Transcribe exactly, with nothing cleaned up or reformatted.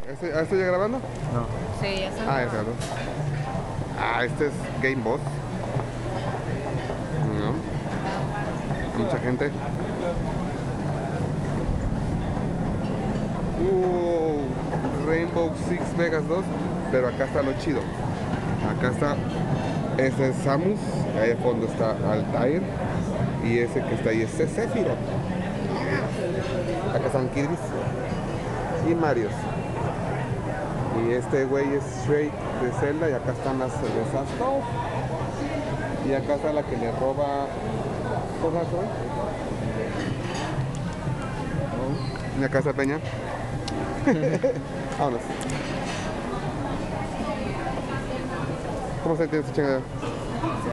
¿Este, ¿ah, ¿Estoy ya grabando? No. Sí, ya está. Ah, ya grabó. Ah, este es Game Boss. ¿No? Mucha gente. Uh, Rainbow Six Vegas dos. Pero acá está lo chido. Acá está. Ese es Samus. Ahí al fondo está Altair. Y ese que está ahí es Sephiroth. Acá están Kirby's y Marios. Y este güey es Shrek de Zelda. Y acá están las cervezas Top. Y acá está la que le roba cosas, güey. Y acá está Peña. Vámonos. ¿Cómo se entiende esta chingada?